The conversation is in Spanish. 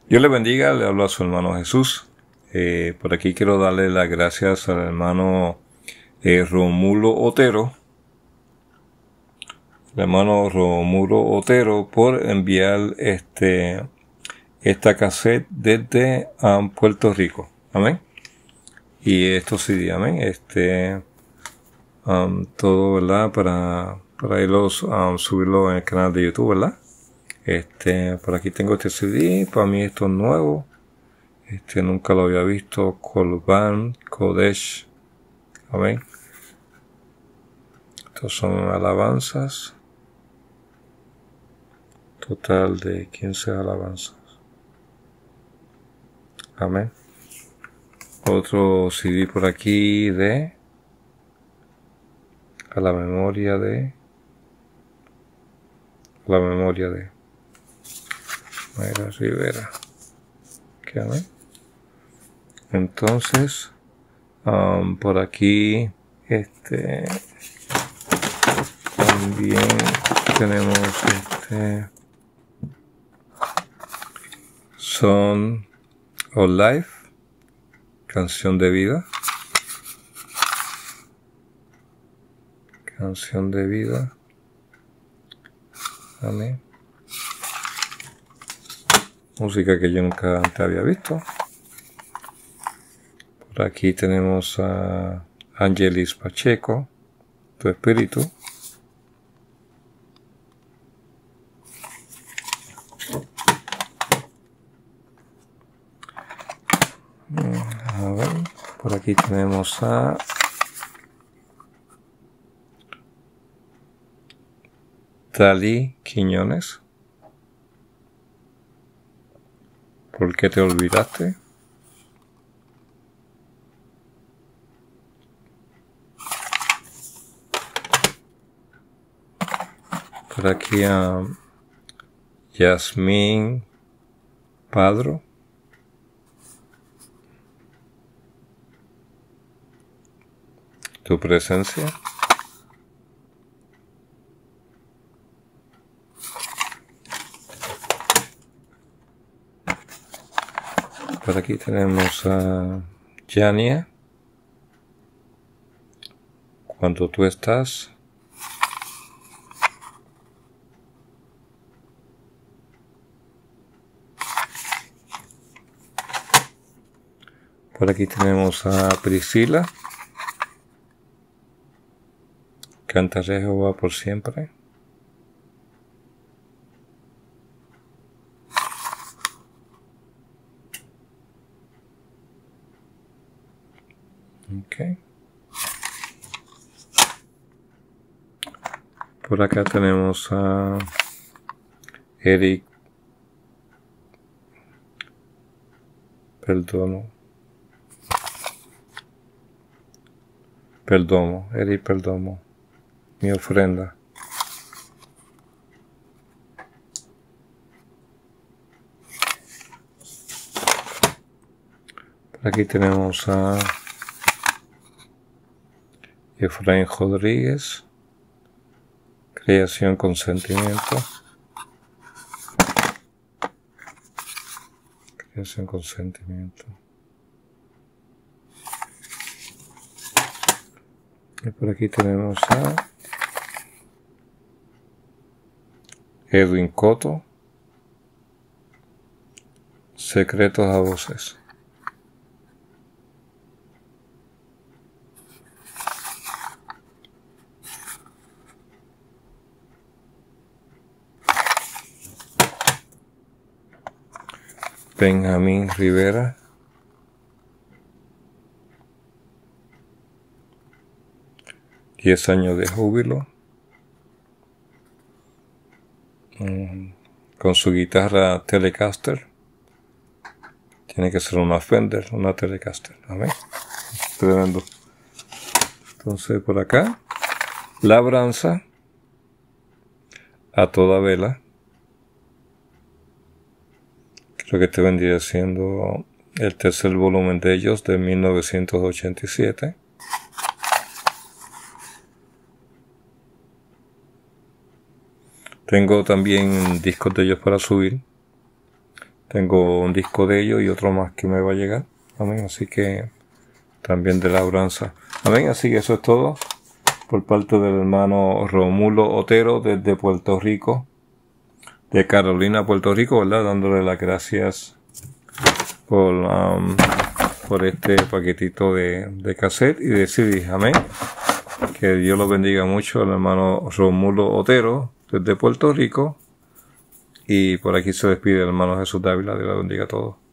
Dios le bendiga, le hablo a su hermano Jesús. Por aquí quiero darle las gracias al hermano Romulo Otero. El hermano Romulo Otero por enviar esta cassette desde Puerto Rico. Amén. Y esto sí, amén. Todo, ¿verdad? Para irlo, subirlo en el canal de YouTube, ¿verdad? Por aquí tengo este CD, para mí esto es nuevo. Nunca lo había visto. Kolban Kodesh. Amén. Estos son alabanzas. Total de 15 alabanzas. Amén. Otro CD por aquí de a la memoria de Mayra Rivera. ¿Qué, amén? Entonces, por aquí, también tenemos Song of Life, canción de vida. Canción de vida. Amén. Música que yo nunca antes había visto. Por aquí tenemos a Angelis Pacheco, Tu Espíritu. A ver, por aquí tenemos a Dalí Quiñones. ¿Por qué te olvidaste? Por aquí a Yasmín Padro. Tu presencia. Por aquí tenemos a Yania. Cuando tú estás. Por aquí tenemos a Priscila. Cantaré a Jehová por siempre. Okay. Por acá tenemos a Eric Eric Perdomo, mi ofrenda. Por aquí tenemos a Efraín Rodríguez, Creación con Sentimiento. Creación con Sentimiento. Y por aquí tenemos a Edwin Coto, Secretos a Voces. Benjamín Rivera. 10 años de júbilo. Con su guitarra Telecaster. Tiene que ser una Fender, una Telecaster. Amén. Tremendo. Entonces por acá. Labranza. A toda vela. Creo que este vendría siendo el tercer volumen de ellos de 1987. Tengo también discos de ellos para subir. Tengo un disco de ellos y otro más que me va a llegar. Amén. Así que también de labranza. Amén. Así que eso es todo por parte del hermano Romulo Otero desde Puerto Rico, de Carolina, Puerto Rico, ¿verdad? Dándole las gracias por este paquetito de cassette y de CD. Amén. Que Dios los bendiga mucho al hermano Romulo Otero desde Puerto Rico. Y por aquí se despide el hermano Jesús Dávila. Dios los bendiga a todos.